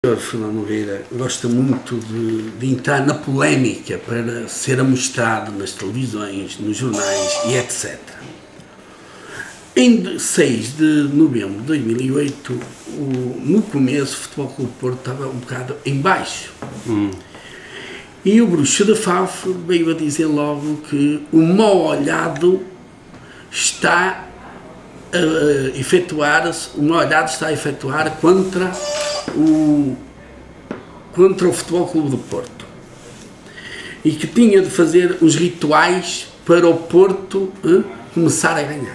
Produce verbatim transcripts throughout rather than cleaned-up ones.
O senhor Fernando Nogueira gosta muito de, de entrar na polémica para ser amostrado nas televisões, nos jornais e etcétera. Em seis de novembro de dois mil e oito, o, no começo, o Futebol Clube do Porto estava um bocado em baixo. Hum. E o Bruxo da Faf veio a dizer logo que o mal olhado está a efetuar-se, o mal olhado está a efetuar contra o, contra o Futebol Clube do Porto. E que tinha de fazer os rituais para o Porto eh, começar a ganhar.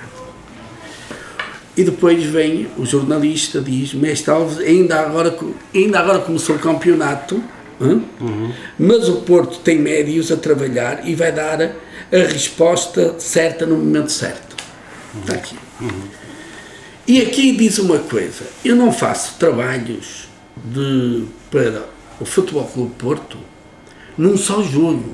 E depois vem o jornalista, diz, Mestre Alves, ainda agora, ainda agora começou o campeonato, hein? Uhum. Mas o Porto tem médios a trabalhar e vai dar a resposta certa no momento certo. Uhum. Está aqui. Uhum. E aqui diz uma coisa, eu não faço trabalhos de, para o Futebol Clube Porto num só jogo.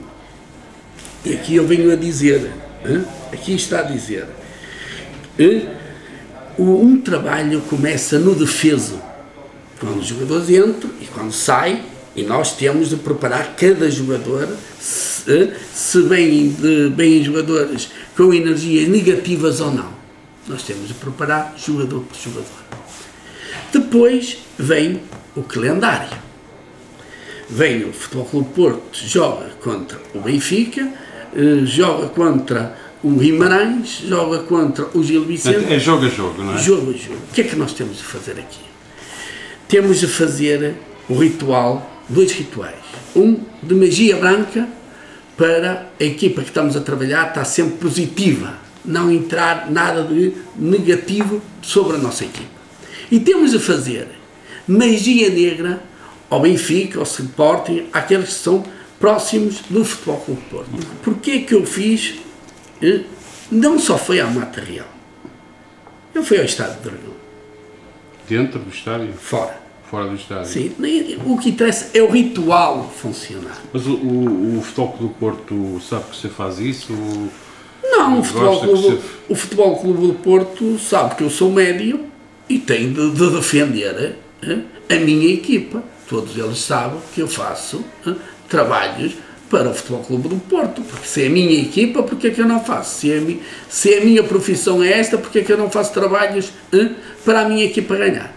E aqui eu venho a dizer, hein? Aqui está a dizer, hein? Um trabalho começa no defeso, quando os jogadores entram e quando saem, e nós temos de preparar cada jogador, se, se vêm, de, vêm jogadores com energias negativas ou não. Nós temos de preparar jogador por jogador. Depois vem o calendário. Vem o Futebol Clube Porto, joga contra o Benfica, joga contra o Guimarães, joga contra o Gil Vicente. É jogo a jogo, não é? Jogo a jogo. O que é que nós temos de fazer aqui? Temos de fazer o ritual, dois rituais. Um de magia branca, para a equipa que estamos a trabalhar estar sempre positiva, não entrar nada de negativo sobre a nossa equipa. E temos de fazer magia negra ao Benfica, ao Sporting, àqueles que são próximos do Futebol Clube do Porto. Porquê que eu fiz? Não só foi à Mata Real, eu fui ao Estádio de Dragão. Dentro do estádio? Fora. Fora do estádio? Sim, o que interessa é o ritual funcionar. Mas o, o, o Futebol Clube do Porto sabe que você faz isso? Não, o Futebol, Clube, você... o Futebol Clube do Porto sabe que eu sou médio e tem de, de defender hein, a minha equipa. Todos eles sabem que eu faço hein, trabalhos para o Futebol Clube do Porto, porque se é a minha equipa, porque é que eu não faço? Se, é a, se a minha profissão é esta, porque é que eu não faço trabalhos hein, para a minha equipa ganhar?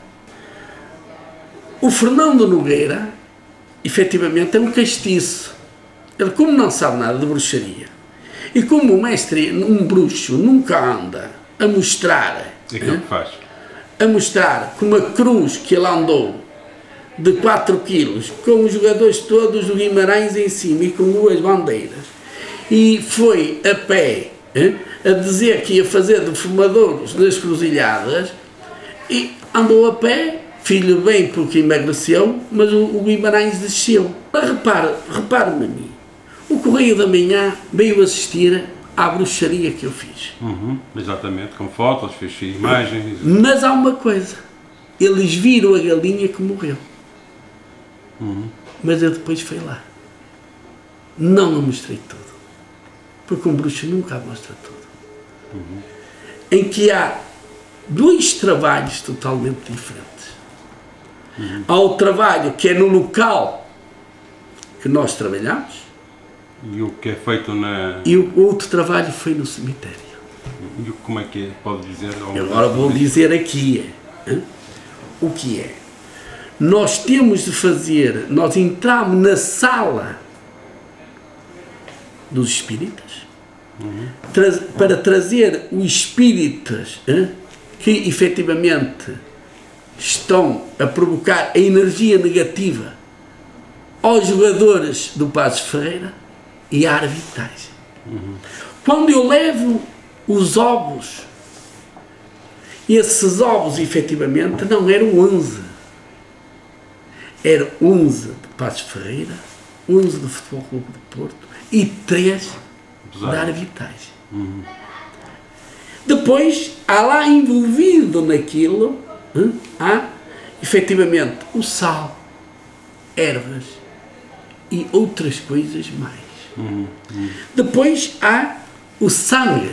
O Fernando Nogueira, efetivamente, é um castiço. Ele, como não sabe nada de bruxaria, e como o mestre, um bruxo, nunca anda a mostrar, hein, que faz. a mostrar com uma cruz que ele andou, de quatro quilos, com os jogadores todos do Guimarães em cima e com duas bandeiras, e foi a pé hein, a dizer que ia fazer defumadouros nas cruzilhadas, e andou a pé, filho bem porque emagreceu, mas o, o Guimarães desceu. Repare, repare-me a mim, o Correio da Manhã veio assistir à bruxaria que eu fiz. Uhum, exatamente, com fotos, fez imagens. Mas há uma coisa, eles viram a galinha que morreu. Uhum. Mas eu depois fui lá, não a mostrei tudo, porque um bruxo nunca mostra tudo. Uhum. Em que há dois trabalhos totalmente diferentes. Uhum. Há o trabalho que é no local que nós trabalhamos, e o que é feito na... e o outro trabalho foi no cemitério. E como é que é? Pode dizer? Agora vou dizer aqui hein? O que é. Nós temos de fazer, nós entramos na sala dos espíritas, uhum. tra para trazer os espíritas hein, que efetivamente estão a provocar a energia negativa aos jogadores do Passos Ferreira e à arbitragem. Uhum. Quando eu levo os ovos, esses ovos efetivamente não eram onze. Era onze de Passos Ferreira, onze do Futebol Clube do Porto e três da arbitragem. Uhum. Depois, há lá envolvido naquilo, hein, há efetivamente o sal, ervas e outras coisas mais. Uhum. Uhum. Depois há o sangue.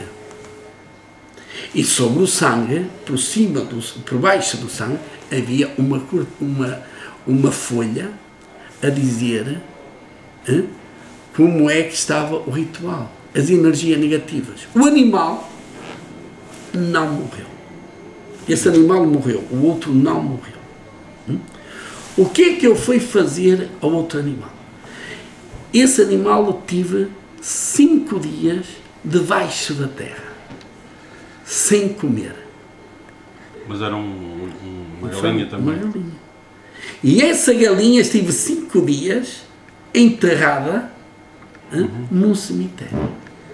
E sobre o sangue, por cima, do, por baixo do sangue, havia uma, uma uma folha a dizer hein, como é que estava o ritual, as energias negativas. O animal não morreu. Esse animal morreu, o outro não morreu. Hum? O que é que eu fui fazer ao outro animal? Esse animal eu tive cinco dias debaixo da terra, sem comer. Mas era um, um, uma galinha também? Uma galinha. E essa galinha estive cinco dias enterrada hein, uhum. num cemitério.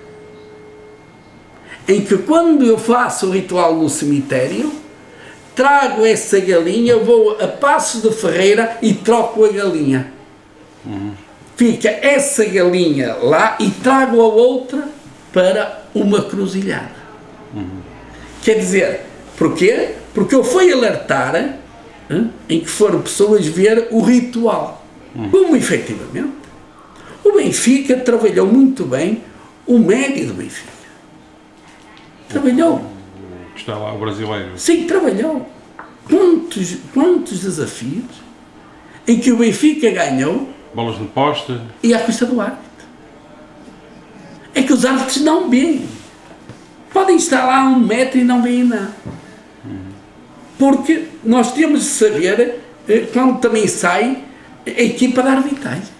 Em que quando eu faço o ritual no cemitério, trago essa galinha, vou a Passos de Ferreira e troco a galinha. Uhum. Fica essa galinha lá e trago a outra para uma cruzilhada. Uhum. Quer dizer, porquê? Porque eu fui alertar hein, em que foram pessoas ver o ritual. Uhum. Como efetivamente o Benfica trabalhou muito bem, o médio do Benfica. Trabalhou. Está lá o brasileiro. Sim, trabalhou. Quantos, quantos desafios em que o Benfica ganhou. Bolas no poste. E à custa do árbitro. É que os árbitros não veem. Podem estar lá a um metro e não veem nada. Uhum. Porque nós temos de saber quando também sai a equipa da arbitragem.